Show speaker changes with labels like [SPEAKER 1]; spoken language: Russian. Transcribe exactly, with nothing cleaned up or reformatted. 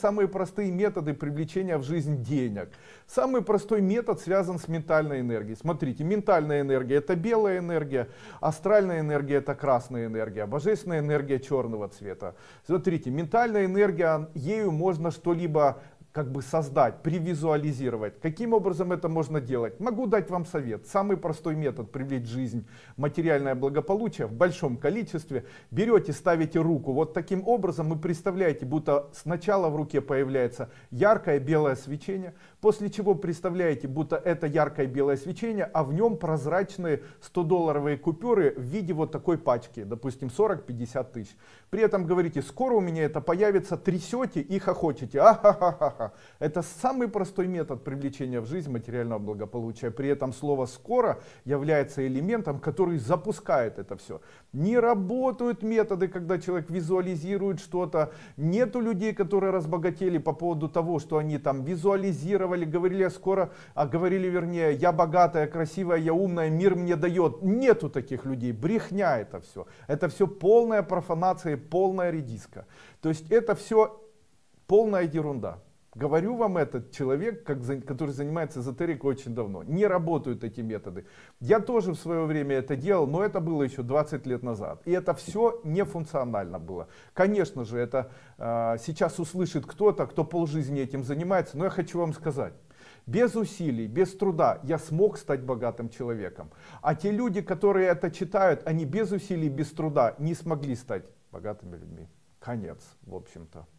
[SPEAKER 1] самые простые методы привлечения в жизнь денег. Самый простой метод связан с ментальной энергией. Смотрите, ментальная энергия — это белая энергия, астральная энергия — это красная энергия, божественная энергия — черного цвета. Смотрите, ментальная энергия, ею можно что-либо как бы создать, привизуализировать. Каким образом это можно делать? Могу дать вам совет. Самый простой метод привлечь в жизнь материальное благополучие в большом количестве. Берете, ставите руку вот таким образом и представляете, будто сначала в руке появляется яркое белое свечение, после чего представляете, будто это яркое белое свечение, а в нем прозрачные сто-долларовые купюры в виде вот такой пачки, допустим, сорок-пятьдесят тысяч. При этом говорите: скоро у меня это появится, трясете и хохочете. А-ха-ха-ха. Это самый простой метод привлечения в жизнь материального благополучия. При этом слово «скоро» является элементом, который запускает это все. Не работают методы, когда человек визуализирует что-то. Нету людей, которые разбогатели по поводу того, что они там визуализировали, говорили скоро, а говорили вернее: я богатая, красивая, я умная, мир мне дает. Нету таких людей. Брехня это все. Это все полная профанация, полная редиска. То есть это все полная ерунда. Говорю вам, этот человек, как, который занимается эзотерикой очень давно. Не работают эти методы. Я тоже в свое время это делал, но это было еще двадцать лет назад. И это все нефункционально было. Конечно же, это э, сейчас услышит кто-то, кто полжизни этим занимается. Но я хочу вам сказать. Без усилий, без труда я смог стать богатым человеком. А те люди, которые это читают, они без усилий, без труда не смогли стать богатыми людьми. Конец, в общем-то.